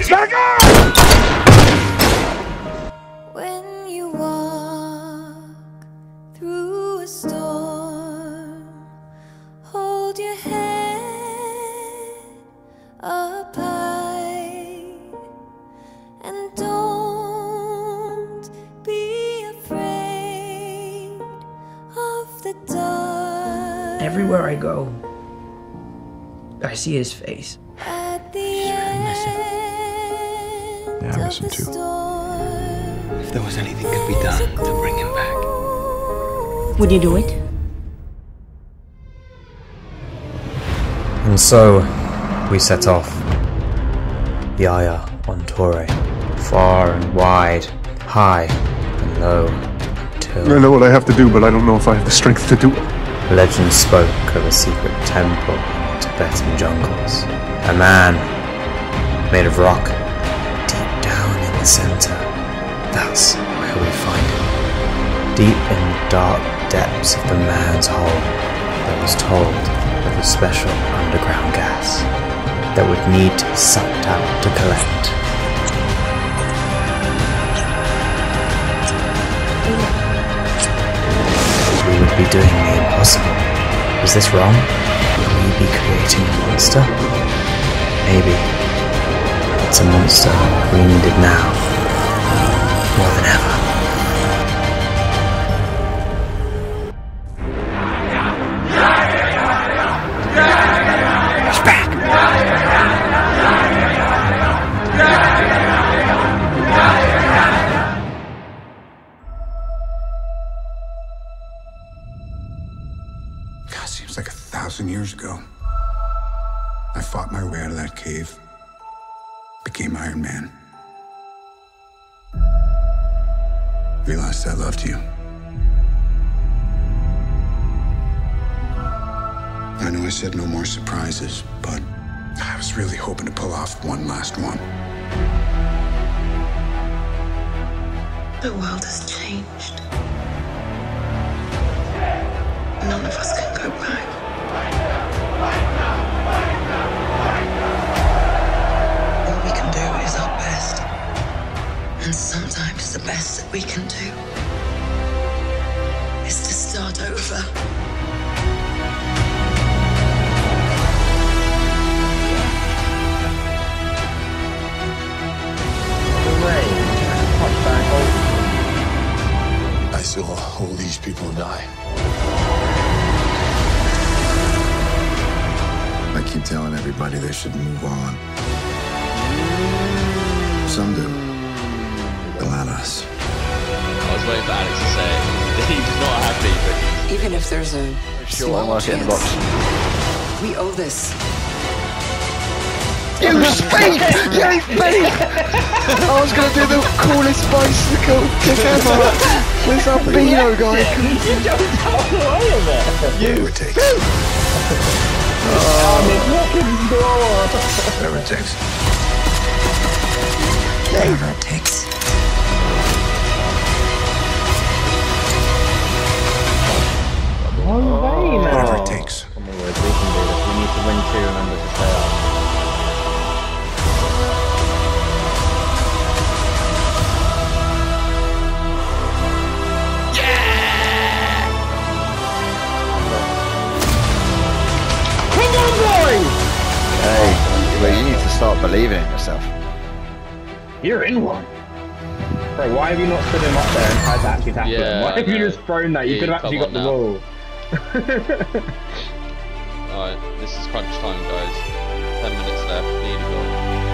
Back up! When you walk through a storm, hold your head up high and don't be afraid of the dark. Everywhere I go, I see his face. At the end Yeah, I miss him of the too. storm, If there was anything could be done to bring him back. Would you do it? And so, we set off. Yaya on Torre. Far and wide, high and low, until I know what I have to do, but I don't know if I have the strength to do it. legend spoke of a secret temple in the Tibetan jungles. A man made of rock, deep down in the center. That's where we find him. Deep in the dark depths of the man's hole, that was told of a special underground gas that would need to be sucked out to collect. We would be doing the impossible. Was this wrong? Would we be creating a monster? Maybe. It's a monster we needed now, more than ever. He's back! God, seems like 1,000 years ago. I fought my way out of that cave, became Iron Man. Realized I loved you. I know I said no more surprises, but I was really hoping to pull off one last one. The world has changed. None of us can go back. All we can do is our best. And sometimes the best that we can do is to start over. I saw all these people die. I keep telling everybody they should move on. Some do, but not us. I was waiting for Alex to say it. He's not happy, but Even if there's a small chance, we owe this. You speak! You speak! I was gonna do the coolest bicycle kick ever. This albino guy. You jumped all the way in there. Whatever it takes. Whatever it takes. Whatever it takes. Whatever it takes. Oh my word, we can do this. We need to win 2, remember to stay up. Hey, well, you need to start believing in yourself. You're in one. Bro, why have you not stood him up there and tried to actually tackle him? Why have you just thrown that? You could have actually got the ball. alright, this is crunch time, guys. 10 minutes left. Need a goal.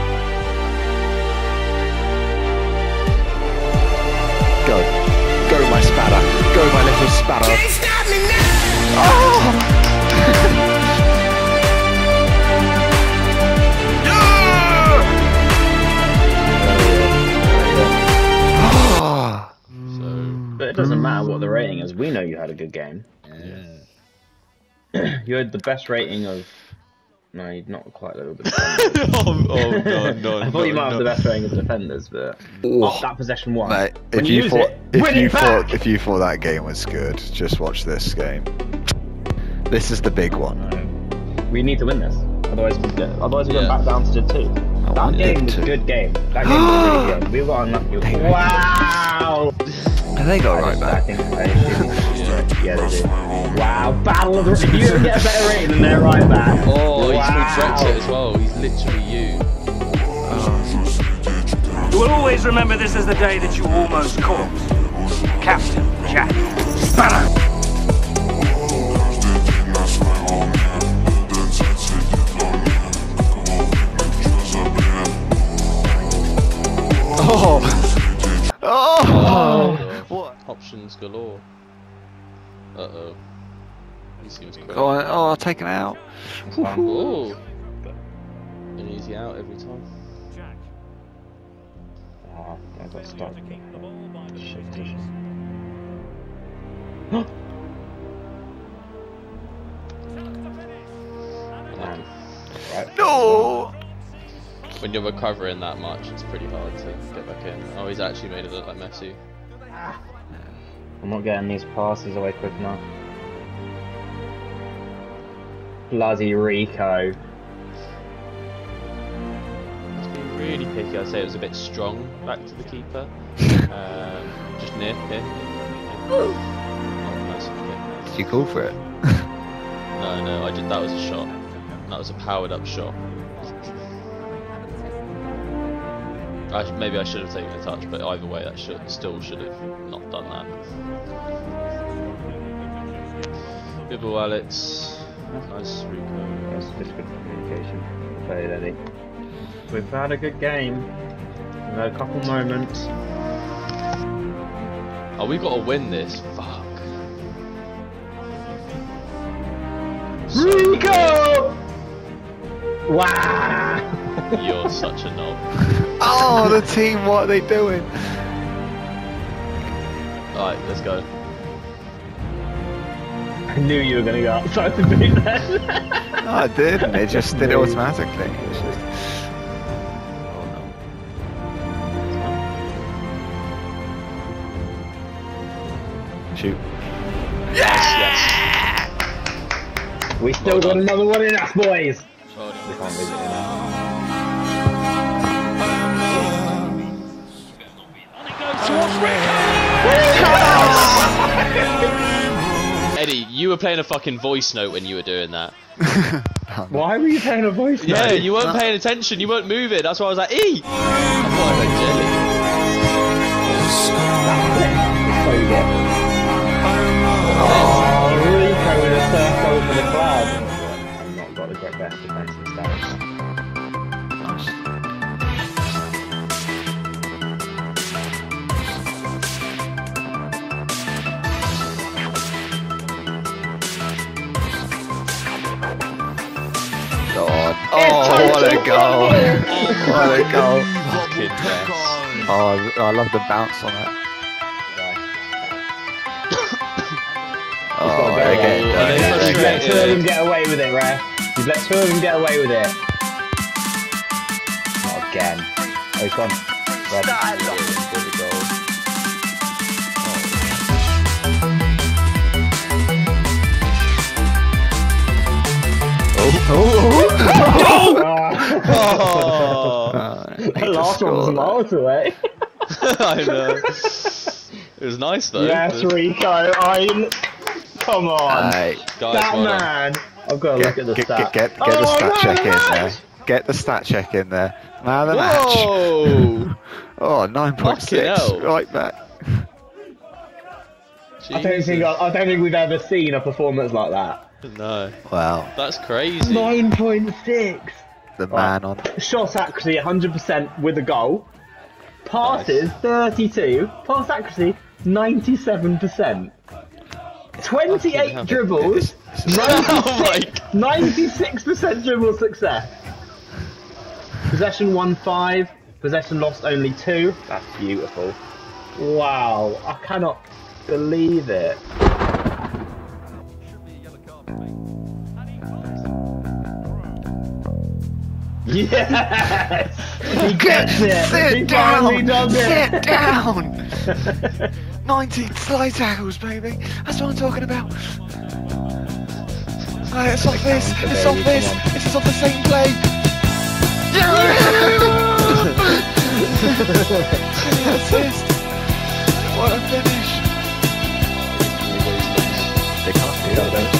Go. Go, my spatter. Go, my little spatter. Can't stop me now! But it doesn't matter what the rating is. We know you had a good game. Yeah. You had the best rating of. No, you're not quite a little bit. no. I thought you might have the best rating of defenders, but off that possession one. Mate, When if you you use thought it, win it back! if you thought that game was good, just watch this game. This is the big one. We need to win this. Otherwise we're going back down to 2. That game was a good game. That game was really good. We got unlucky. Wow! Have they got right back? I think yeah, they do. Wow, battle of the... You don't get a better rating than their right back. Oh, he's called Brexit as well. He's literally you. You will always remember this as the day that you almost caught Captain Jack Sparrow. Oh! What? Options galore. Uh-oh. He seems quick. Go on. Oh, I'll take him out. Oh! An easy out every time. Oh, I got stuck. Shit. Right. No! When you're recovering that much, it's pretty hard to get back in. Oh, he's actually made it look like Messi. I'm not getting these passes away quick enough. Bloody Rico. He's been really picky. I'd say it was a bit strong back to the keeper. Just near here. Oh, nice. Did you call for it? No, I did. That was a shot. That was a powered up shot. Maybe I should have taken a touch, but either way, that still should have not done that. Bibble Alex, nice Rico. That's just good communication. Play it, Eddie. We've had a good game. We've had a couple moments. Oh, we've got to win this. Fuck. Rico! Wow! You're such a knob. Oh, the team, what are they doing? Alright, let's go. I knew you were going to go outside to beat that. No, I didn't. It just did it automatically. It's just... Oh no. Shoot. Yes! We still got another one in us, boys! Well We done. can't visit it now. Eddie, you were playing a fucking voice note when you were doing that. Why were you playing a voice note? Yeah, you weren't paying attention, you weren't moving, that's why I was like, E! I thought I heard jelly. Oh, Rico with a circle for the club. I've not got the great best defensive stats. God. Oh, what a goal. What a goal. Fucking best. Oh, I love the bounce on that. Oh, again. You've let two of them get away with it, Ref. You've let two of them get away with it. Not again. Oh, he's gone. Red. The last one was miles away. I know. It was nice though. Yes, Rico. Come on. Hey. Guys, That well done. man. I've got to look at the stat. Get the stat check in there. Get the stat check in there. Man of the match. Whoa! Oh, Fucking 9.6. hell. Right back. I don't think we've ever seen a performance like that. No. Wow. That's crazy. 9.6. The man on. Shot accuracy 100% with a goal. Passes 32. Pass accuracy 97%. 28 dribbles. 96% dribble success. Possession won 5. Possession lost only 2. That's beautiful. Wow, I cannot believe it. Yes! He gets it! Sit down! Does it. Sit down! 19 slide tackles, baby. That's what I'm talking about. Right, it's off this. It's off this. This is off the same play. Assist! What a finish! They can't do that, don't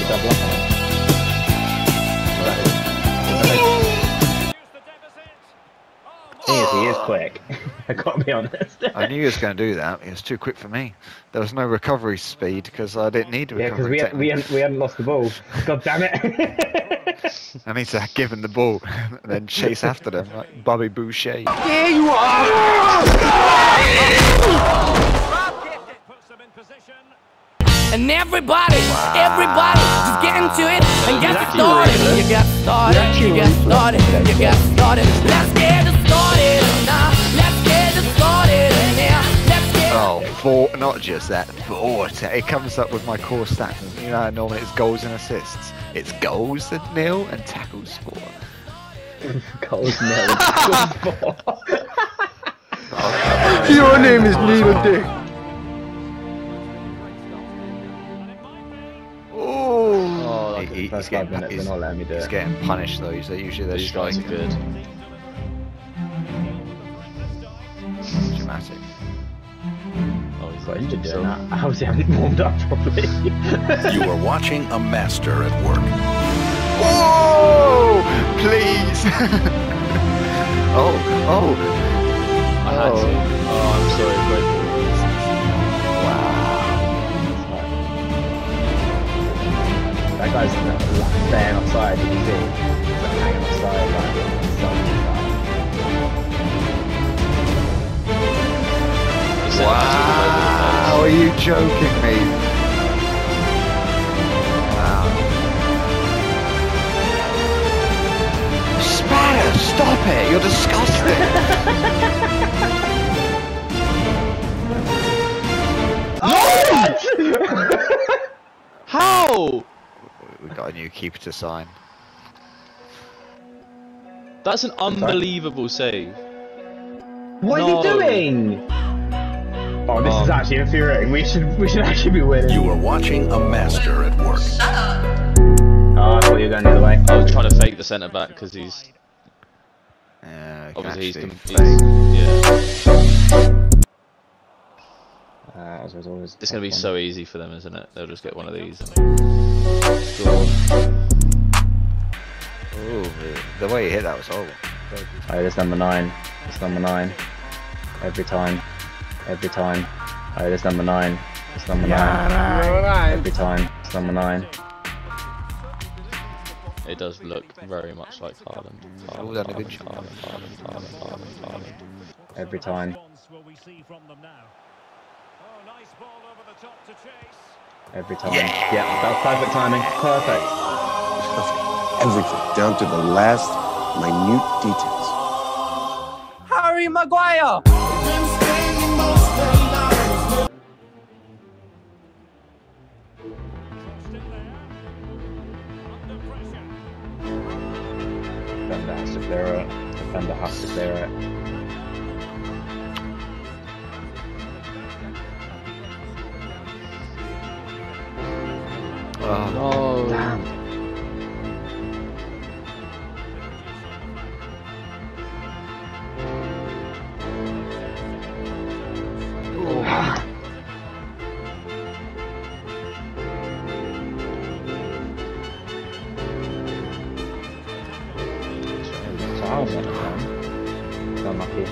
they? He is quick. I gotta be honest. I knew he was going to do that. He was too quick for me. There was no recovery speed because I didn't need to Yeah, recover. because we hadn't lost the ball. God damn it! I need to give him the ball and then chase after them like Bobby Boucher. Here you are! And everybody just get into it and get started. You get started, you get started, you get started. Let's get it started now. Let's get it started now. Let's get Oh, not just that, but it comes up with my core stats. You know, normally it's goals and assists. It's goals that nil and tackles for. Goals nil and tackles for. Your name is Neil Dick. Oh, He's first 5 minutes, they're not letting me do he's it. getting punished though. They're usually they're just like good. Dramatic. Oh, he's got injured doing that. I obviously haven't warmed up properly. You are watching a master at work. Whoa! Please! Oh! I had to. Oh, I'm sorry, great ball. That guy's staying offside, you can see. He's like hanging offside, like, Wow! Are you joking me? Wow. Spatter, stop it! You're disgusting! How? We got a new keeper to sign. That's an unbelievable save. What are you doing? Oh, this is actually infuriating. We should actually be winning. You are watching a master at work. Oh, I thought you were going the other way. I was trying to fake the centre back because he's obviously he's it's going to be so easy for them, isn't it? They'll just get one of these and score. Ooh, the way he hit that was horrible. Oh, there's number 9. It's number 9. Every time. Every time. Oh, there's number 9. It's number 9. Every time. It's number 9. It does look very much like Haaland. Every time. Every time. Yeah, that was perfect timing. Perfect. Everything, down to the last minute details. Harry Maguire! Defender has to clear it. Defender has to clear it. Oh no! Damn. Unlucky.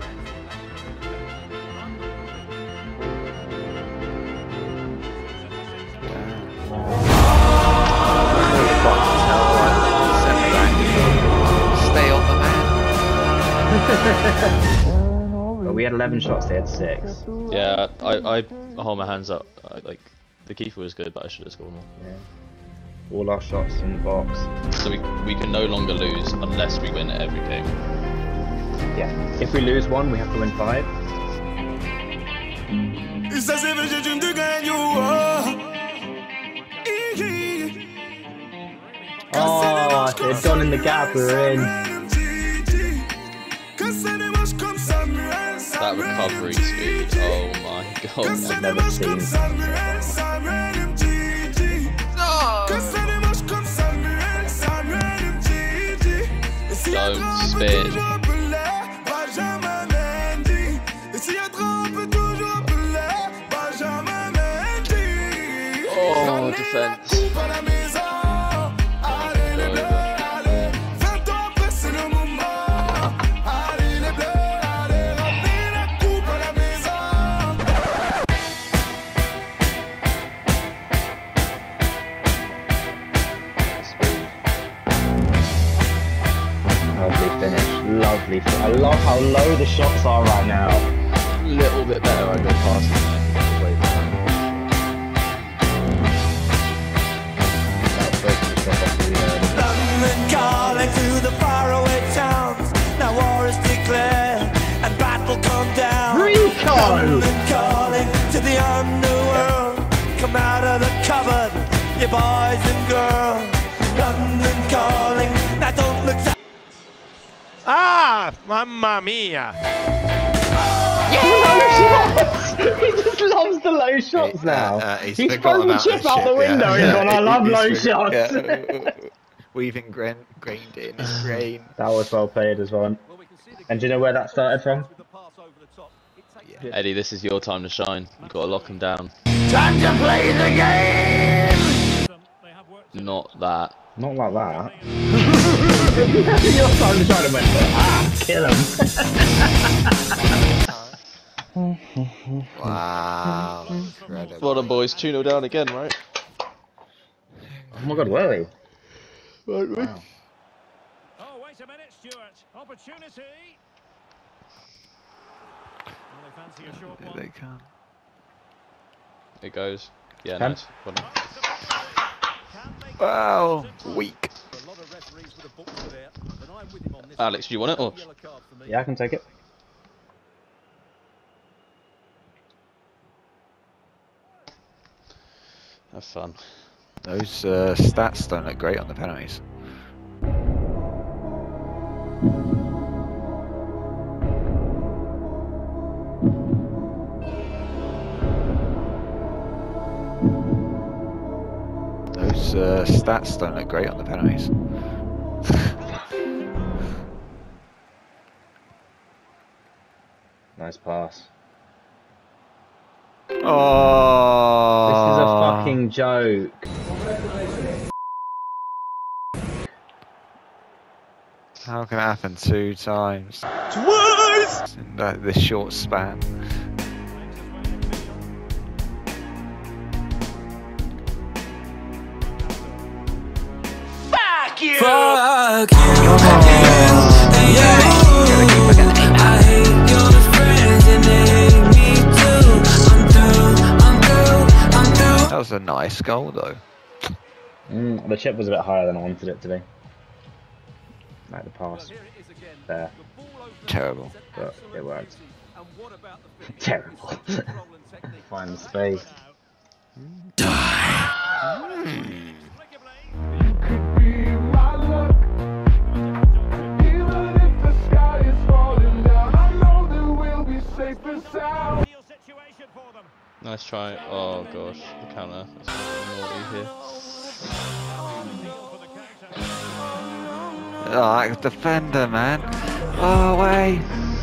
Stay on the man. But we had 11 shots, they had 6. Yeah, I hold my hands up. Like the keeper was good, but I should have scored more. Yeah. All our shots in the box. So we can no longer lose unless we win every game. Yeah. If we lose 1, we have to win 5. Oh, they've gone in the gap, we're in. That recovery speed, oh my god. I've never seen Don't spin. defense. Lovely finish. Lovely. I love how low the shots are right now. A little bit better. I got past him London calling to the faraway towns. Now war is declared and battle come down. London calling to the underworld. Come out of the cupboard, you boys and girls. London calling. Now don't look. Ah, mamma mia! He just loves the low shots now. He's thrown the chip out the window. He's gone, I love low shots. We've ingrained it in his brain. That was well played as well. And do you know where that started from? Eddie, this is your time to shine. You've got to lock him down. Time to play the game! Not that. Not like that. Your time to shine and went, kill him. Wow. Incredible. Well done, boys. 2-0 down again, right? Oh my god, were we? Right, wow. Oh, wait a minute, Stuart. Opportunity. Well, they fancy a short one. They can. It goes. Yeah, Can. nice. Well done. Wow. Weak. Alex, do you want it? Or? Yeah, I can take it. Have fun. Those stats don't look great on the penalties. Those stats don't look great on the penalties. Nice pass. Oh, this is a fucking joke. How can it happen 2 times? Twice! In this short span. Fuck you! Fuck you and you. I hate your friends and they hate me too. I'm through. That was a nice goal though. The chip was a bit higher than I wanted it to be. Like the pass. There. Terrible. But it worked. Terrible. Find the space. Nice try. Oh gosh, the counter. That's naughty here. Oh, that defender, man. Oh, away.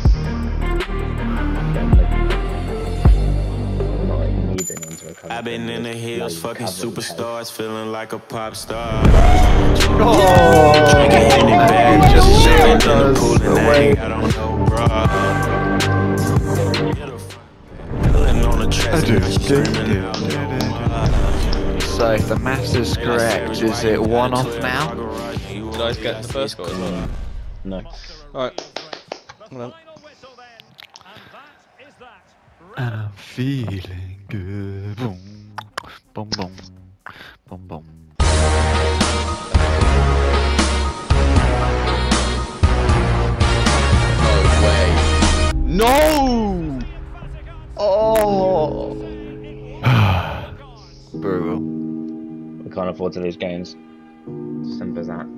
I've been in the hills, fucking superstars, feeling like a pop star. Drinking in the bag, just chilling in the pool and I ain't got on no bra. So if the maths is correct, is it 1 off now? Did I get the first goal as well? No. Alright. Hold on. And I'm feeling good. Boom, boom, boom, boom, boom. No way. No! Oh! Brutal. We can't afford to lose games. Simple as that.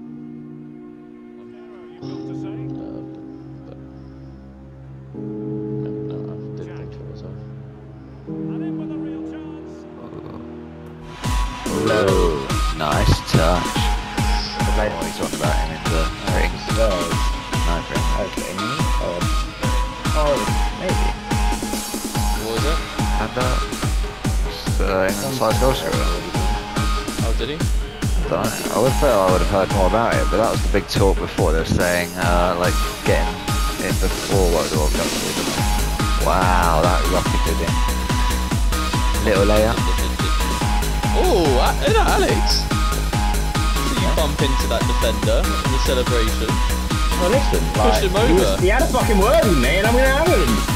Oh, nice touch. What are you talking about him in the ring? No, ring. Okay. Oh, maybe. What was it? And inside goal scorer. did he? I would have thought I would have heard more about it, but that was the big talk before. They were saying, like, getting it before what the World Cup was. Wow, that rocketed in. Little layup. Oh, Alex! So you bump into that defender in the celebration. Well, listen, Push him over. He had a fucking word with me, and I'm gonna have him.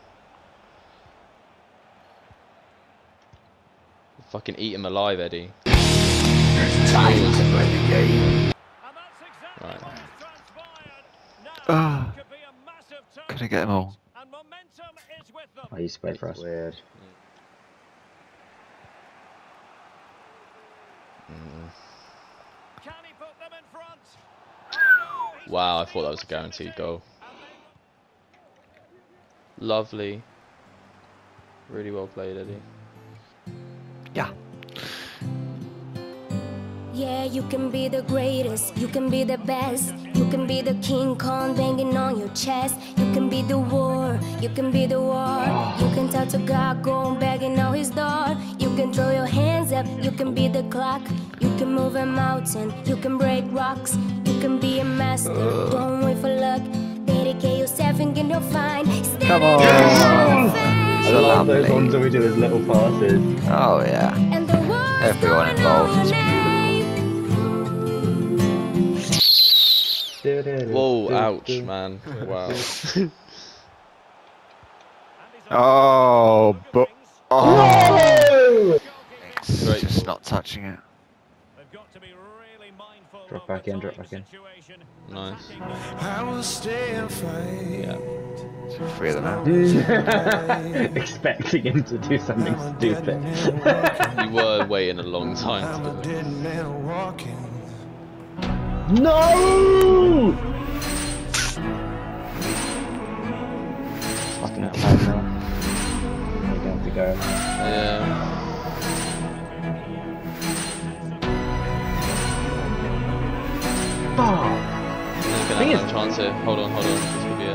Fucking eat him alive, Eddie. Time to play the game. Right. Couldn't get them all. Oh, you spread for us. Weird. Wow, I thought that was a guaranteed goal. Lovely. Really well played, Eddie. Yeah. Yeah, you can be the greatest, you can be the best. You can be the King Kong banging on your chest. You can be the war, you can be the war. You can talk to God going begging on his door. You can throw your hands up, you can be the clock. You can move a mountain, you can break rocks. You can be a master, don't wait for luck. Dedicate yourself and get no fine. Come on! I love those ones where we do his little passes. Oh yeah. Everyone involved. Whoa, ouch, man. Wow. Oh, but oh! It's just not touching it. Drop back in, drop back in. Nice. I will stay and fight. Yeah. 3 of them out. Expecting him to do something stupid. You were waiting a long time to do it. No! Fucking up home now. You don't have to go. Yeah. Oh. You're gonna have a chance here. Hold on, this could be it.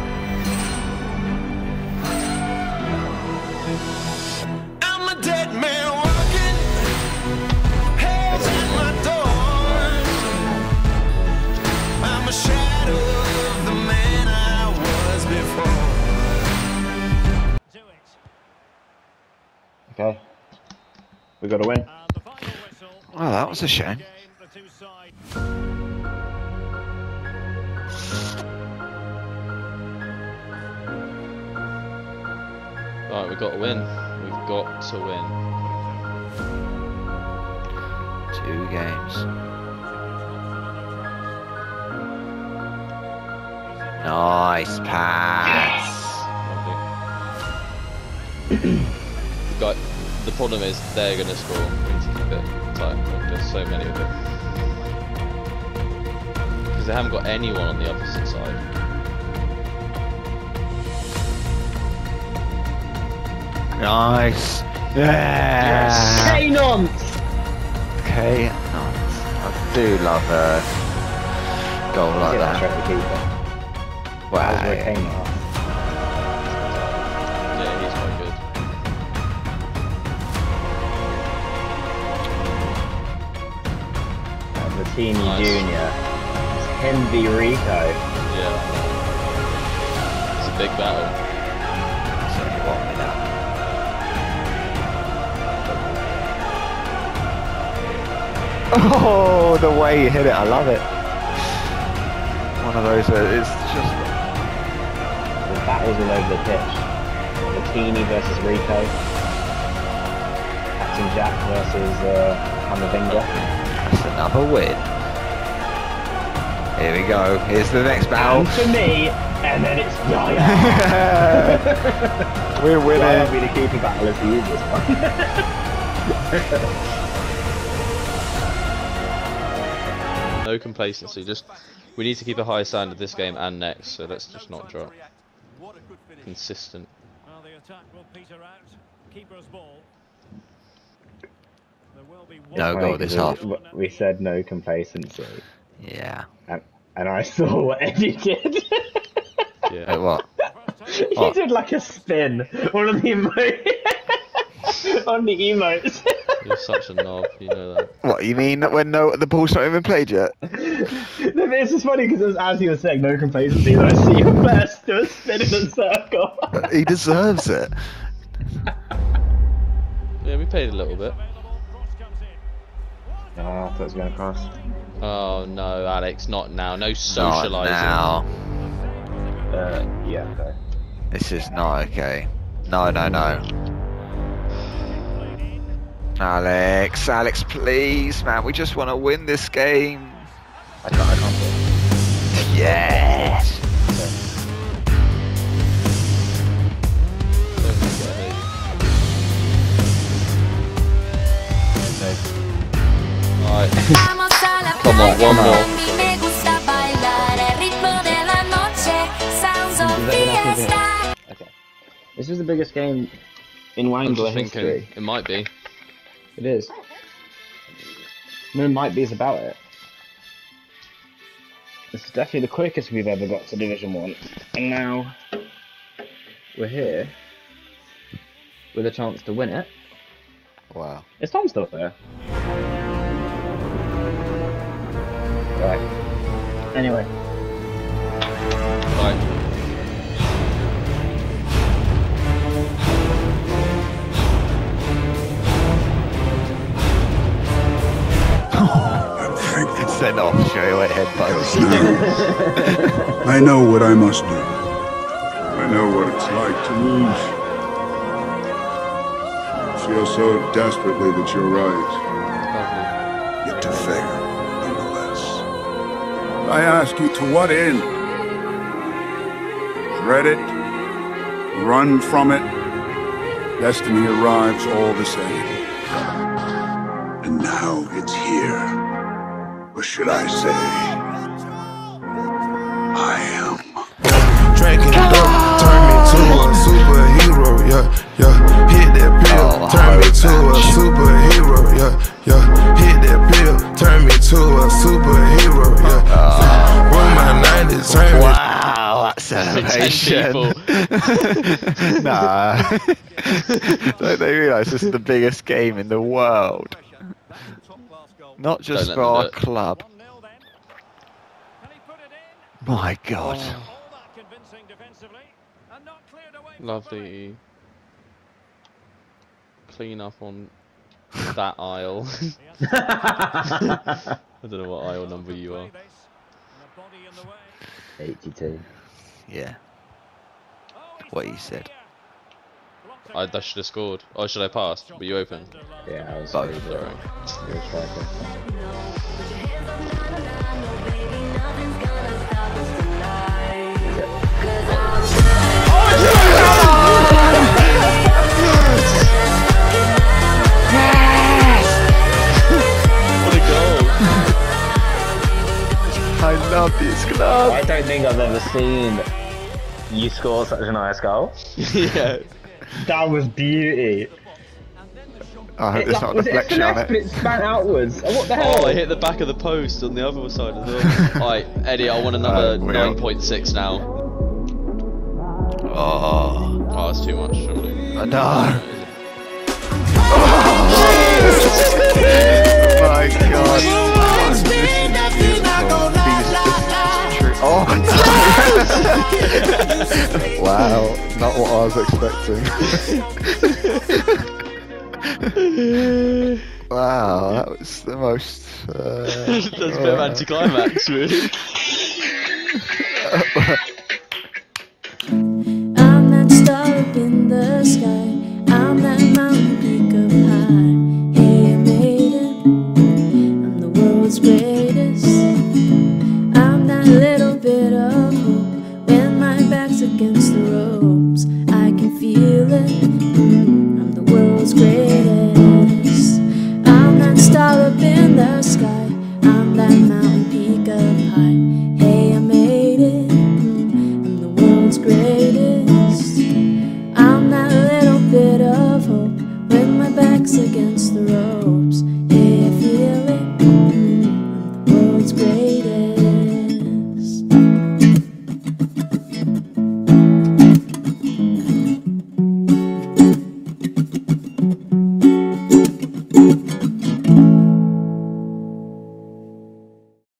I'm a dead man walking, hands at my door. I'm a shadow of the man I was before. Okay. We got to win. Oh, that was a shame. Alright, we've got to win. We've got to win. 2 games. Nice pass. Got, the problem is they're going to score. We need to keep it tight. There's so many of them. Because they haven't got anyone on the opposite side. Nice. Yeah. K-nonce! K-nonce. I do love a goal like that. Wow. Yeah, he's quite good. Latini Jr. Henry Rico. Yeah. It's a big battle. So you want me now. Oh, the way you hit it, I love it. One of those where it's just... The battles all over the pitch. Latini versus Rico. Captain Jack versus Hamavinga. That's another win. Here we go. Here's the next battle. And for me, and then it's Yaya. We're winning. Yaya will be the keeper battle as the easiest one. No complacency, just we need to keep a high standard this game and next, so let's just not drop. Consistent. Well, the attack will peter out. Keeper's ball. There will be one No goal this half. We said no complacency. Yeah. And I saw what Eddie did. Yeah. What? He did like a spin. One of the on the emotes. You're such a knob, you know that. What, you mean when the ball's not even played yet? It's just funny because as you were saying, no complacency, then I see your first do a spin in a circle. He deserves it. Yeah, we paid a little bit. Oh, I thought it was going across. Oh no, Alex, not now. No socialising. Not now. Yeah, okay. This is not okay. No. Alex, please, man. We just want to win this game. I can't do it. Yes. Alright. Come on, one more. Okay. This is the biggest game in Wangler history. It might be. It is. No, it might be is about it. This is definitely the quickest we've ever got to Division 1. And now we're here with a chance to win it. Wow. Is Tom still there? Right. Anyway. Right. Send off straight away, head post. I know what I must do. I know what it's like to lose. I feel so desperately that you're right. Yet to fail, nonetheless. I ask you, to what end? Dread it? Run from it? Destiny arrives all the same. And now it's here. Or should I say, I am. Drinking dope, turn me to a superhero, yeah. Hit that pill, turn me to a superhero, yeah. Hit that pill, turn me to a superhero, yeah. When my 90s turn me. Wow, that's elevation. Nah. Don't they realise this is the biggest game in the world? Not just for our club. My God. Lovely. Clean up on that aisle. I don't know what aisle number you are. 82. Yeah. What you said. I should have scored. Or should I pass? Were you open? Yeah, I was sorry. You're a striker. What a goal! I love this club. I don't think I've ever seen you score such a nice goal. Yeah. That was beauty. I hope there's not a deflection on it. But it span outwards. Oh, what the hell? Oh, I hit the back of the post on the other side as well. Alright, Eddie, I want another 9.6 now. Oh, that's too much, surely. No. My God. Oh, wow, not what I was expecting. Wow, that was the most... That's a bit of anticlimax, really.